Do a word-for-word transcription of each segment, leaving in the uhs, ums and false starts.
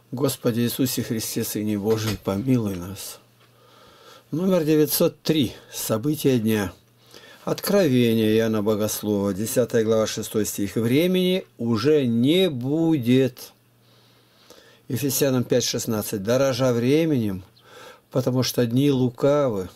Господи Иисусе Христе, Сыне Божий, помилуй нас. Номер девятьсот три. События дня. Откровение Иоанна Богослова, десятая глава, шестой стих. Времени уже не будет. Ефесянам пять шестнадцать. Дорожа временем, потому что дни лукавы.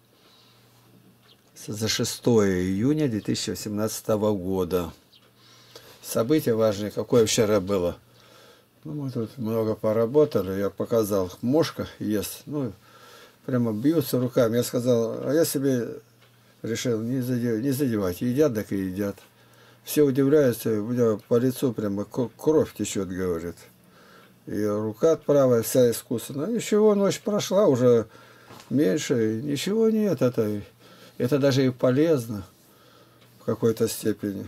За шестое июня две тысячи восемнадцатого года. Событие важное. Какое вчера было? Ну, мы тут много поработали. Я показал. Мошка ест. Ну, прямо бьются руками. Я сказал, а я себе решил не задевать. Не задевать. Едят, так и едят. Все удивляются. У меня по лицу прямо кровь течет, говорит. И рука правая вся искусственная. Ничего, ночь прошла, уже меньше. Ничего нет. Это, это даже и полезно в какой-то степени.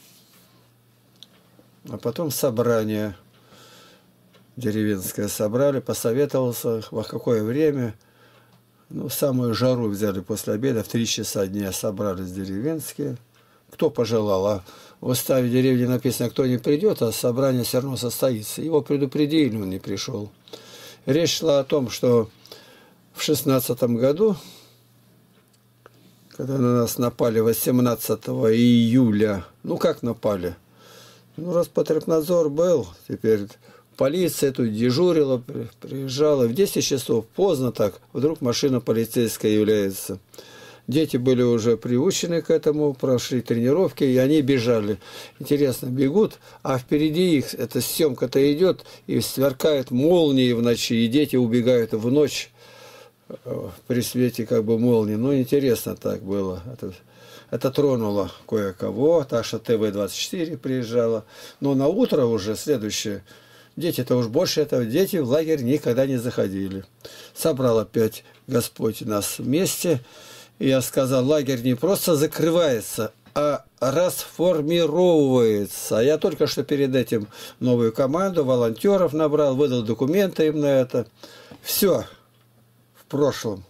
А потом собрание деревенское собрали, посоветовался, во какое время. Ну, самую жару взяли после обеда, в три часа дня собрались деревенские. Кто пожелал, а в уставе деревни написано, кто не придет, а собрание все равно состоится. Его предупредили, он не пришел. Речь шла о том, что в шестнадцатом году, когда на нас напали восемнадцатого июля, ну как напали? Ну, Роспотребнадзор был, теперь полиция тут дежурила, приезжала. В десять часов, поздно так, вдруг машина полицейская является. Дети были уже приучены к этому, прошли тренировки, и они бежали. Интересно, бегут, а впереди их, эта съемка-то идет, и сверкают молнии в ночи, и дети убегают в ночь при свете как бы молнии. Ну, интересно так было. Это, это тронуло кое-кого, так что тэ вэ двадцать четыре приезжала. Но на утро уже следующее, дети-то уж больше этого, дети в лагерь никогда не заходили. Собрал опять Господь нас вместе. И я сказал, лагерь не просто закрывается, а расформировывается. А я только что перед этим новую команду волонтеров набрал, выдал документы им на это. Все в прошлом.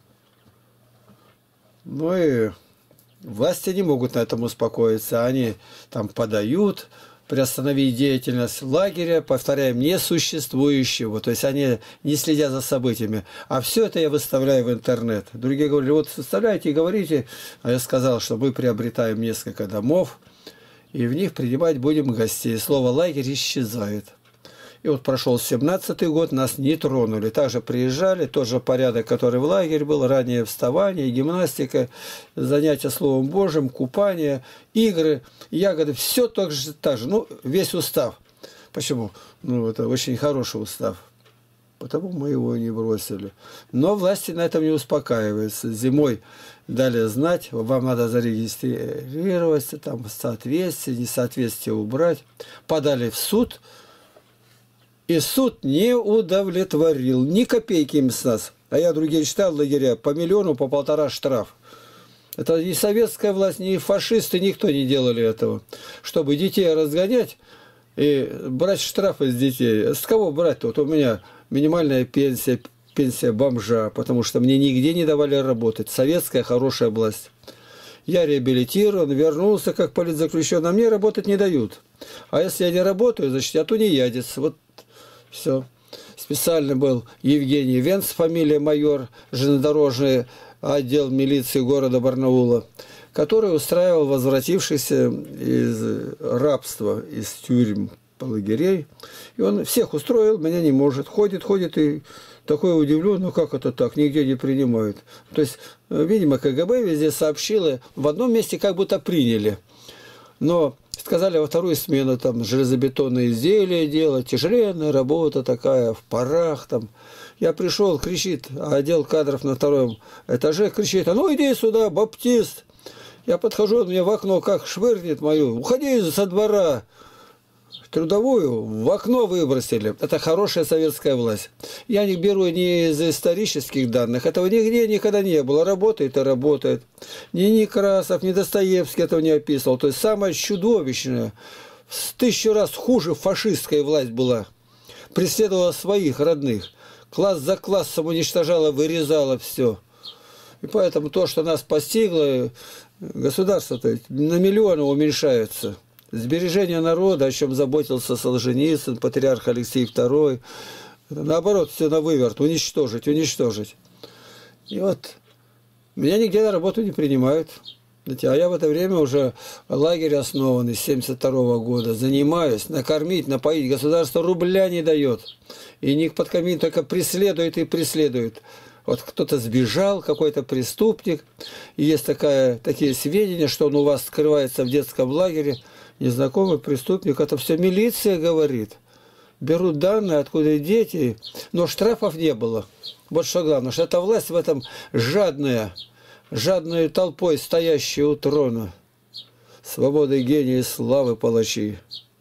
Ну и власти не могут на этом успокоиться. Они там подают, приостановить деятельность лагеря, повторяем, несуществующего. То есть они не следят за событиями. А все это я выставляю в интернет. Другие говорили, вот выставляйте и говорите. А я сказал, что мы приобретаем несколько домов, и в них принимать будем гостей. Слово «лагерь» исчезает. И вот прошел семнадцатый год, нас не тронули. Также приезжали, тот же порядок, который в лагерь был, раннее вставание, гимнастика, занятия Словом Божьим, купание, игры, ягоды, все так же, так же. Ну, весь устав. Почему? Ну, это очень хороший устав. Потому мы его не бросили. Но власти на этом не успокаиваются. Зимой дали знать, вам надо зарегистрироваться, там соответствие, несоответствие убрать. Подали в суд. И суд не удовлетворил ни копейки им с нас. А я другие читал лагеря, по миллиону, по полтора штраф. Это ни советская власть, ни фашисты, никто не делали этого. Чтобы детей разгонять и брать штрафы с детей. С кого брать-то? Вот у меня минимальная пенсия, пенсия бомжа, потому что мне нигде не давали работать. Советская хорошая власть. Я реабилитирован, вернулся как политзаключенный, а мне работать не дают. А если я не работаю, значит, я тунеядец. Вот все. Специально был Евгений Венц, фамилия майор, железнодорожный отдел милиции города Барнаула, который устраивал возвратившихся из рабства, из тюрьм, лагерей. И он всех устроил, меня не может. Ходит, ходит и такой удивлен, ну как это так, нигде не принимают. То есть, видимо, ка гэ бэ везде сообщило, в одном месте как будто приняли. Но сказали во вторую смену там железобетонные изделия делать, тяжеленная работа такая, в парах там. Я пришел, кричит, а отдел кадров на втором этаже кричит, а ну иди сюда, баптист. Я подхожу, он мне в окно как швырнет мою, уходи со двора. Трудовую в окно выбросили. Это хорошая советская власть. Я не беру ни из исторических данных. Этого нигде никогда не было. Работает и работает. Ни Некрасов, ни Достоевский этого не описывал. То есть самое чудовищное, в тысячу раз хуже фашистская власть была. Преследовала своих родных. Класс за классом уничтожала, вырезала все. И поэтому то, что нас постигло, государство-то на миллионы уменьшается. Сбережение народа, о чем заботился Солженицын, патриарх Алексей второй. Наоборот, все на выверт, уничтожить, уничтожить. И вот меня нигде на работу не принимают. А я в это время уже лагерь основанный с семьдесят второго года. Занимаюсь, накормить, напоить. Государство рубля не дает. И ник под камин только преследует и преследует. Вот кто-то сбежал, какой-то преступник. И есть такая, такие сведения, что он у вас скрывается в детском лагере. Незнакомый преступник. Это все милиция говорит. Берут данные, откуда дети. Но штрафов не было. Вот что главное, что эта власть в этом жадная. Жадной толпой, стоящей у трона. Свободы, гении, славы, палачи.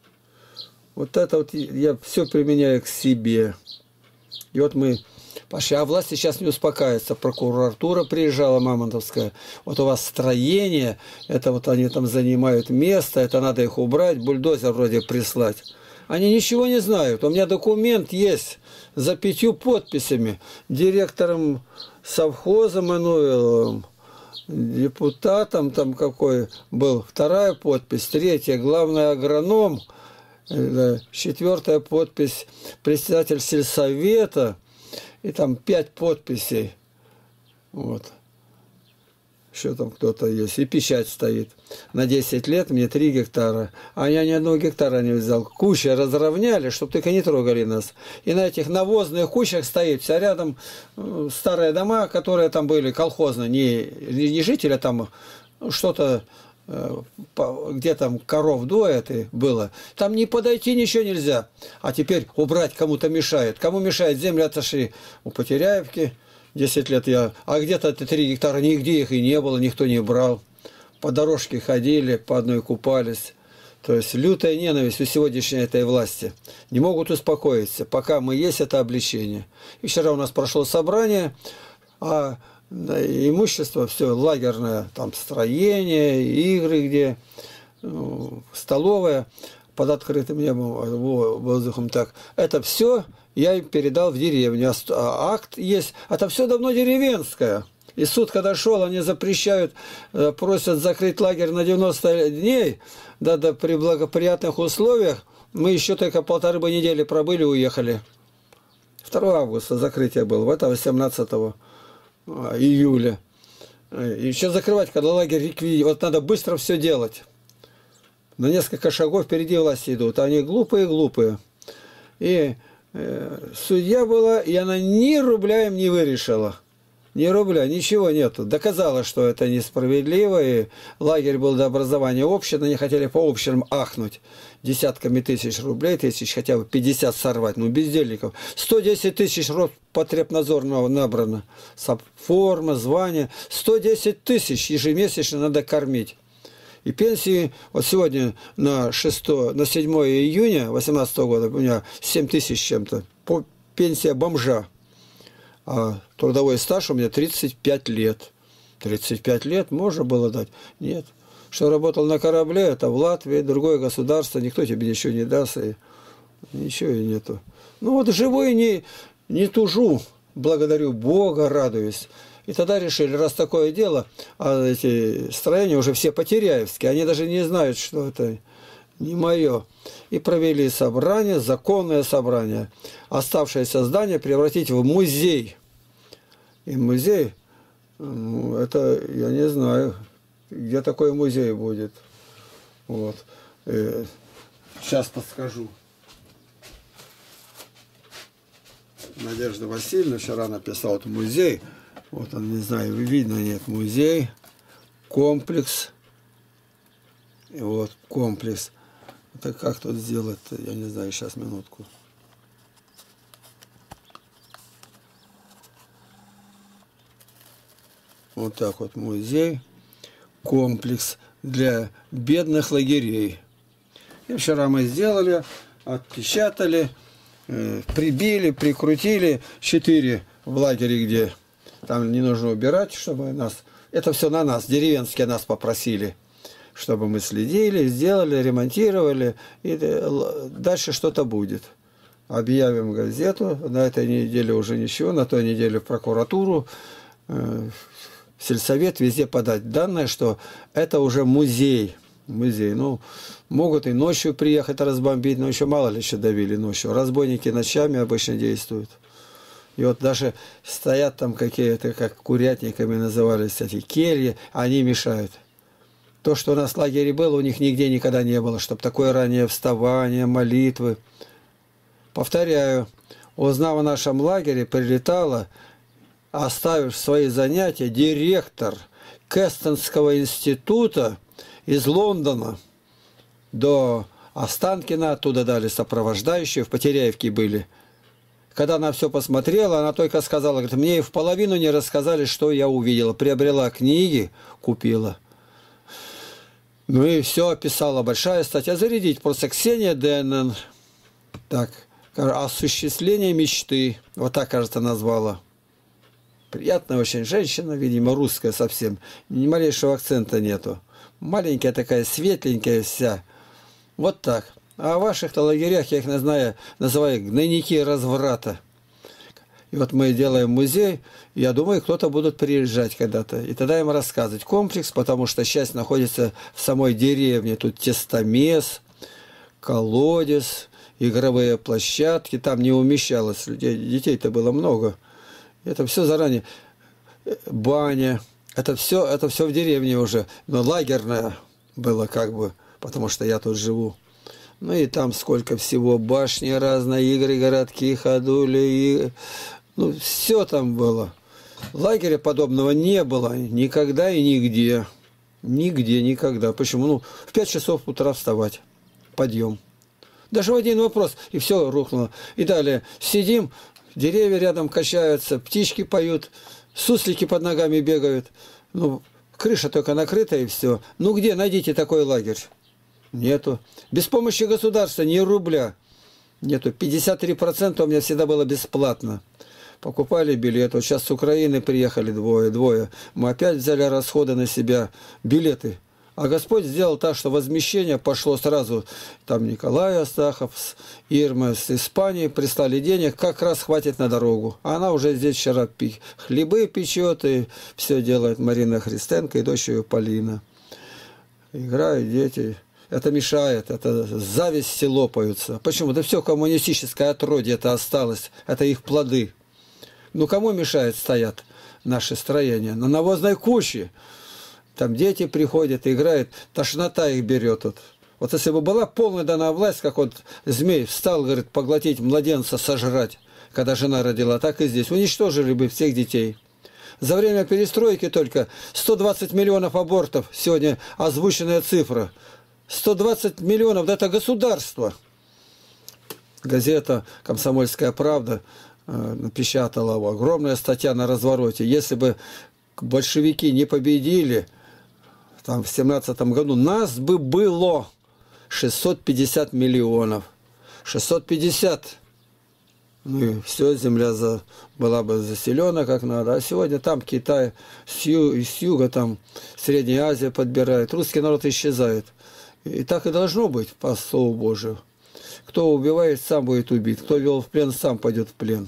Вот это вот я все применяю к себе. И вот мы пошли. А власть сейчас не успокаивается. Прокуратура приезжала, мамонтовская. Вот у вас строение, это вот они там занимают место, это надо их убрать, бульдозер вроде прислать. Они ничего не знают. У меня документ есть за пятью подписями. Директором совхоза Мануиловым, депутатом там какой был, вторая подпись, третья, главный агроном, четвертая подпись, председатель сельсовета, и там пять подписей. Вот. Еще там кто-то есть. И печать стоит. На десять лет мне три гектара. А я ни одного гектара не взял. Куча разровняли, чтобы только не трогали нас. И на этих навозных кучах стоит. А рядом старые дома, которые там были колхозные. Не, не жители, а там что-то, где там коров доят и было. Там не подойти ничего нельзя. А теперь убрать кому-то мешает. Кому мешает? Земли отошли у Потеряевки. Десять лет я... А где-то три гектара, нигде их и не было, никто не брал. По дорожке ходили, по одной купались. То есть лютая ненависть у сегодняшней этой власти. Не могут успокоиться, пока мы есть это обличение. И вчера у нас прошло собрание, а имущество все лагерное, там строение, игры где, ну, столовая под открытым небом, воздухом так. Это все... Я им передал в деревню. А акт есть. Это все давно деревенское. И суд, когда шел, они запрещают, просят закрыть лагерь на девяносто дней, да, да, при благоприятных условиях. Мы еще только полторы бы недели пробыли, уехали. второго августа закрытие было, в это восемнадцатого июля. И еще закрывать, когда лагерь ликвидирует. Вот надо быстро все делать. На несколько шагов впереди власти идут. Они глупые-глупые. И судья была, и она ни рубля им не вырешила. Ни рубля, ничего нету. Доказала, что это несправедливо, и лагерь был до образования общин, они хотели по общинам ахнуть. Десятками тысяч рублей, тысяч хотя бы пятьдесят сорвать, ну бездельников. сто десять тысяч Роспотребнадзор набрано. Форма, звание. сто десять тысяч ежемесячно надо кормить. И пенсии, вот сегодня на, шестое, на седьмое июня две тысячи восемнадцатого года у меня семь тысяч чем-то. Пенсия бомжа. А трудовой стаж у меня тридцать пять лет. тридцать пять лет можно было дать? Нет. Что работал на корабле, это в Латвии, другое государство, никто тебе ничего не даст, и ничего и нету. Ну вот живой не, не тужу, благодарю Бога, радуюсь. И тогда решили, раз такое дело, а эти строения уже все потеряевские, они даже не знают, что это не мое. И провели собрание, законное собрание. Оставшееся здание превратить в музей. И музей, ну, это, я не знаю, где такой музей будет. Вот. И сейчас подскажу. Надежда Васильевна вчера написала, вот музей. Вот он, не знаю, видно, нет, музей, комплекс. И вот комплекс. Это как тут сделать-то, я не знаю, сейчас, минутку. Вот так вот музей, комплекс для бедных лагерей. И вчера мы сделали, отпечатали, э, прибили, прикрутили четыре в лагере, где... Там не нужно убирать, чтобы нас... Это все на нас, деревенские нас попросили, чтобы мы следили, сделали, ремонтировали, и дальше что-то будет. Объявим газету, на этой неделе уже ничего, на той неделе в прокуратуру, в сельсовет, везде подать данные, что это уже музей. музей. Ну, могут и ночью приехать разбомбить, но еще мало ли еще давили ночью. Разбойники ночами обычно действуют. И вот даже стоят там какие-то, как курятниками назывались, эти кельи, они мешают. То, что у нас в лагере было, у них нигде никогда не было, чтобы такое раннее вставание, молитвы. Повторяю, узнав о нашем лагере, прилетала, оставив свои занятия, директор Кестонского института из Лондона до Останкина, оттуда дали сопровождающие, в Потеряевке были. Когда она все посмотрела, она только сказала, говорит, мне и в половину не рассказали, что я увидела. Приобрела книги, купила. Ну и все описала. Большая статья. Зарядить просто Ксения Деннен. Так, осуществление мечты. Вот так, кажется, назвала. Приятная очень женщина, видимо, русская совсем. Ни малейшего акцента нету. Маленькая такая, светленькая вся. Вот так. А в ваших-то лагерях, я их не знаю, называю гнойники разврата. И вот мы делаем музей, я думаю, кто-то будут приезжать когда-то. И тогда им рассказывать комплекс, потому что часть находится в самой деревне. Тут тестомес, колодец, игровые площадки. Там не умещалось людей, детей-то было много. Это все заранее. Баня. Это все, это все в деревне уже. Но лагерное было как бы, потому что я тут живу. Ну и там сколько всего, башни разные, игры, городки, ходули, и... ну все там было. Лагеря подобного не было никогда и нигде. Нигде, никогда. Почему? Ну, в пять часов утра вставать. Подъем. Даже в один вопрос, и все рухнуло. И далее сидим, деревья рядом качаются, птички поют, суслики под ногами бегают. Ну, крыша только накрыта и все. Ну где, найдите такой лагерь? Нету. Без помощи государства ни рубля. Нету. пятьдесят три процента у меня всегда было бесплатно. Покупали билет. Вот сейчас с Украины приехали двое, двое. Мы опять взяли расходы на себя. Билеты. А Господь сделал так, что возмещение пошло сразу. Там Николай Астахов, Ирма с Испании прислали денег. Как раз хватит на дорогу. А она уже здесь вчера пи... хлебы печет и все делает. Марина Христенко и дочь ее Полина. Играют дети. Это мешает, это зависти лопаются. Почему? Да все коммунистическое отродье это осталось, это их плоды. Ну кому мешает стоят наши строения? На навозной куче. Там дети приходят, играют, тошнота их берет. Вот, вот если бы была полная дана власть, как вот змей встал, говорит, поглотить младенца, сожрать, когда жена родила, так и здесь. Уничтожили бы всех детей. За время перестройки только сто двадцать миллионов абортов, сегодня озвученная цифра. сто двадцать миллионов, да это государство. Газета «Комсомольская правда» э, напечатала огромная статья на развороте. Если бы большевики не победили там, в семнадцатом году, нас бы было шестьсот пятьдесят миллионов. шестьсот пятьдесят. Ну и все, земля за, была бы заселена как надо. А сегодня там Китай, с, ю, с юга там Средняя Азия подбирает. Русский народ исчезает. И так и должно быть, по Слову Божию. Кто убивает, сам будет убит. Кто вел в плен, сам пойдет в плен.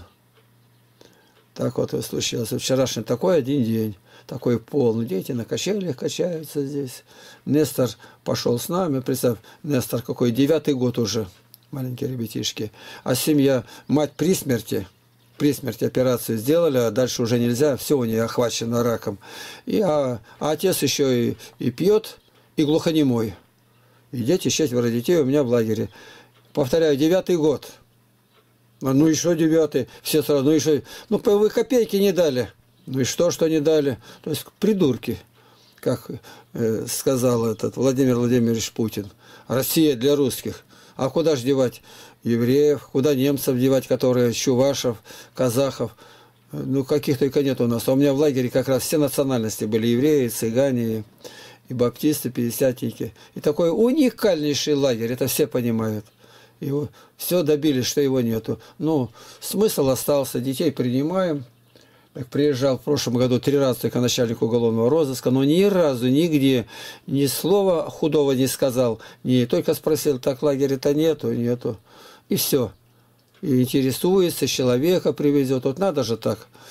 Так вот и случилось. Вчерашний такой один день. Такой полный. Дети на качелях качаются здесь. Нестор пошел с нами. Представь, Нестор какой, девятый год уже. Маленькие ребятишки. А семья, мать при смерти. При смерти операцию сделали, а дальше уже нельзя. Все у нее охвачено раком. И, а, а отец еще и, и пьет, и глухонемой. И дети, четверо детей у меня в лагере. Повторяю, девятый год. Ну и что девятый? Все сразу, ну и что? Ну, вы копейки не дали. Ну и что, что не дали? То есть придурки, как э, сказал этот Владимир Владимирович Путин. Россия для русских. А куда же девать евреев? Куда немцев девать, которые чувашев, казахов? Ну, каких только нет у нас. А у меня в лагере как раз все национальности были. Евреи, цыгане, и баптисты, пятидесятники. И такой уникальнейший лагерь, это все понимают. Его, все добились, что его нету. Ну, смысл остался, детей принимаем. Так, приезжал в прошлом году три раза только начальник уголовного розыска, но ни разу, нигде, ни слова худого не сказал. Не, только спросил, так лагеря-то нету, нету. И все. И интересуется, человека привезет. Вот надо же так.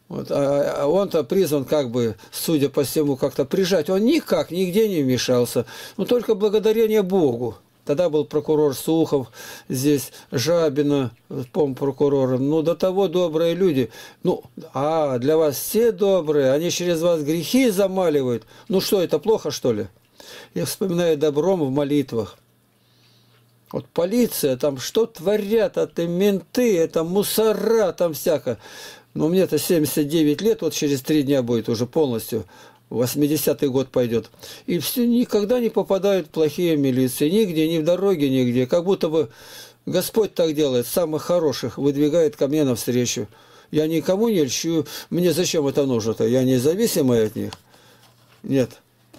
Вот, а, а он-то призван, как бы, судя по всему, как-то прижать. Он никак, нигде не вмешался. Но только благодарение Богу. Тогда был прокурор Сухов, здесь Жабина, помню, прокурором. Ну, до того добрые люди. Ну, а для вас все добрые, они через вас грехи замаливают. Ну что, это плохо, что ли? Я вспоминаю добром в молитвах. Вот полиция, там что творят, это менты, это мусора, там всякое. Но мне-то семьдесят девять лет, вот через три дня будет уже полностью. восьмидесятый год пойдет. И все никогда не попадают плохие милиции. Нигде, ни в дороге, нигде. Как будто бы Господь так делает. Самых хороших выдвигает ко мне навстречу. Я никому не льщу. Мне зачем это нужно-то? Я независимый от них? Нет.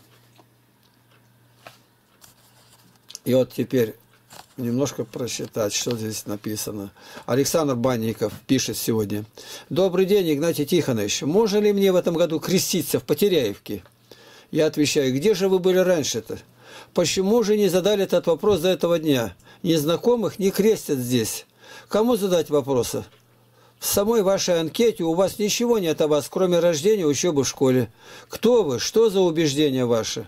И вот теперь немножко прочитать, что здесь написано. Александр Банников пишет сегодня. Добрый день, Игнатий Тихонович. Можно ли мне в этом году креститься в Потеряевке? Я отвечаю, где же вы были раньше-то? Почему же не задали этот вопрос до этого дня? Незнакомых не крестят здесь. Кому задать вопросы? В самой вашей анкете у вас ничего нет о вас, кроме рождения и учебы в школе. Кто вы? Что за убеждения ваши?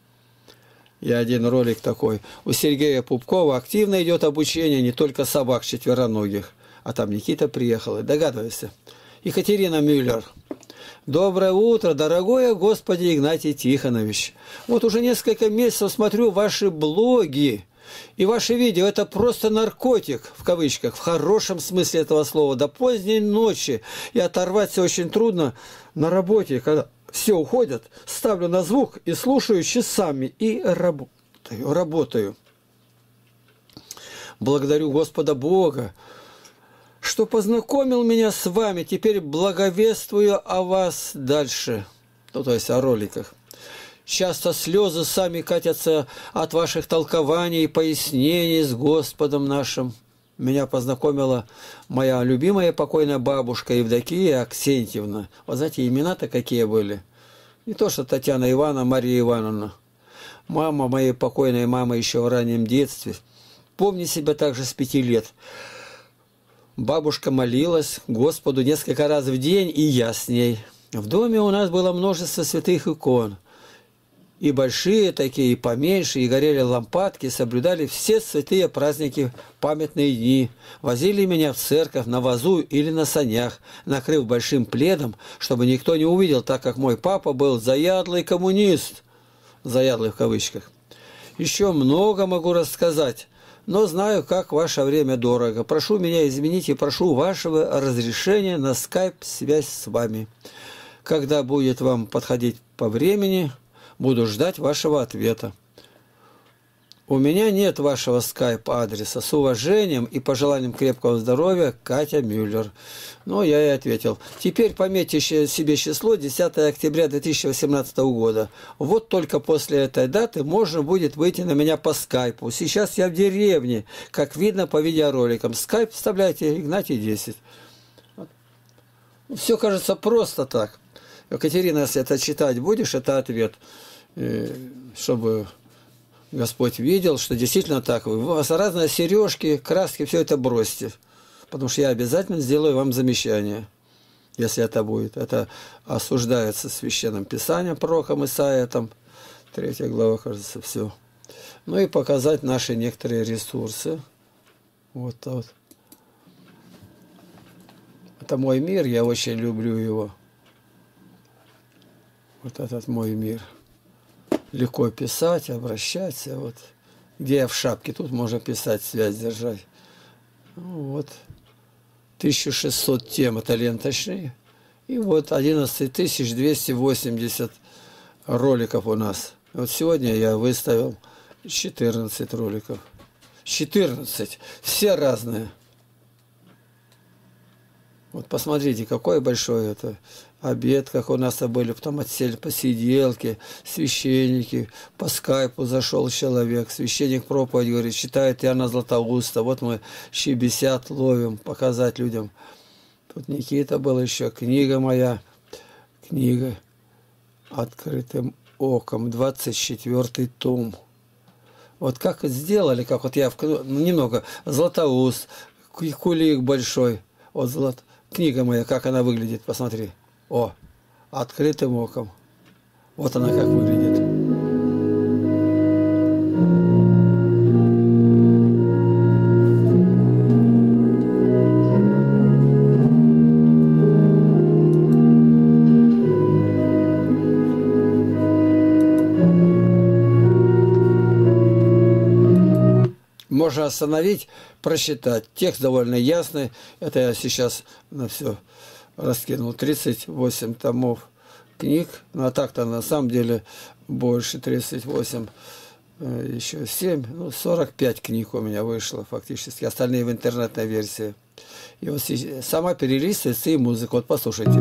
И один ролик такой. У Сергея Пупкова активно идет обучение не только собак четвероногих. А там Никита приехал. Догадывайся. Екатерина Мюллер. Доброе утро, дорогой Господи Игнатий Тихонович. Вот уже несколько месяцев смотрю ваши блоги. И ваши видео – это просто наркотик, в кавычках, в хорошем смысле этого слова. До поздней ночи. И оторваться очень трудно на работе, когда все уходят, ставлю на звук и слушаю часами. И работаю, работаю. Благодарю Господа Бога, что познакомил меня с вами. Теперь благовествую о вас дальше. Ну, то есть о роликах. Часто слезы сами катятся от ваших толкований и пояснений с Господом нашим. Меня познакомила моя любимая покойная бабушка Евдокия Аксентьевна. Вот знаете, имена-то какие были. Не то, что Татьяна Ивановна, Мария Ивановна. Мама моей покойной мамы еще в раннем детстве. Помню себя также с пяти лет. Бабушка молилась Господу несколько раз в день, и я с ней. В доме у нас было множество святых икон. И большие такие, и поменьше, и горели лампадки, соблюдали все святые праздники, памятные дни. Возили меня в церковь на вазу или на санях, накрыв большим пледом, чтобы никто не увидел, так как мой папа был заядлый коммунист. Заядлый в кавычках. Еще много могу рассказать, но знаю, как ваше время дорого. Прошу меня извинить и прошу вашего разрешения на скайп-связь с вами. Когда будет вам подходить по времени, буду ждать вашего ответа. У меня нет вашего скайп-адреса. С уважением и пожеланием крепкого здоровья, Катя Мюллер. Ну, я и ответил. Теперь пометьте себе число десятое октября две тысячи восемнадцатого года. Вот только после этой даты можно будет выйти на меня по скайпу. Сейчас я в деревне, как видно по видеороликам. Скайп вставляйте Игнатий десять. Все кажется просто так. Екатерина, если это читать будешь, это ответ, чтобы Господь видел, что действительно так. У вас разные сережки, краски, все это бросьте. Потому что я обязательно сделаю вам замечание, если это будет. Это осуждается Священным Писанием, пророком Исаия, там, третья глава, кажется, все. Ну и показать наши некоторые ресурсы. Вот, вот. Это мой мир, я очень люблю его. Вот этот мой мир. Легко писать, обращаться. Вот. Где я в шапке, тут можно писать, связь держать. Ну, вот. тысяча шестьсот тем, это ленточные. И вот одиннадцать тысяч двести восемьдесят роликов у нас. Вот сегодня я выставил четырнадцать роликов. четырнадцать. Все разные. Вот посмотрите, какой большой это обед, как у нас были, потом отсели посиделки, священники, по скайпу зашел человек, священник проповедь говорит, читает Иоанна Златоуста, вот мы щебесят ловим, показать людям. Тут Никита был еще, книга моя, книга «Открытым оком», двадцать четвёртый том. Вот как сделали, как вот я, ну, немного, Златоуст, кулик большой, вот Злат. Книга моя, как она выглядит, посмотри. О, открытым оком. Вот она как выглядит. Можно остановить, просчитать. Текст довольно ясный. Это я сейчас на все раскинул. тридцать восемь томов книг. Ну а так-то на самом деле больше. тридцать восемь, еще семь, ну сорок пять книг у меня вышло фактически. Остальные в интернетной версии. И вот сама перелистывается и музыка. Вот послушайте.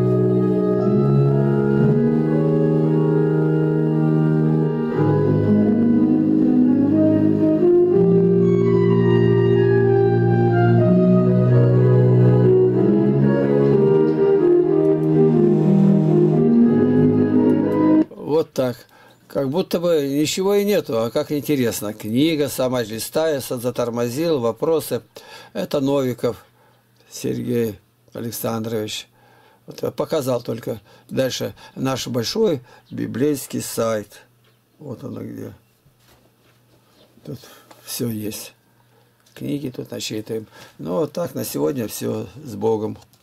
Вот так. Как будто бы ничего и нету, а как интересно. Книга сама листается, затормозил, вопросы. Это Новиков Сергей Александрович. Вот я показал только. Дальше наш большой библейский сайт. Вот оно где. Тут все есть. Книги тут начитаем. Ну вот так на сегодня все. С Богом.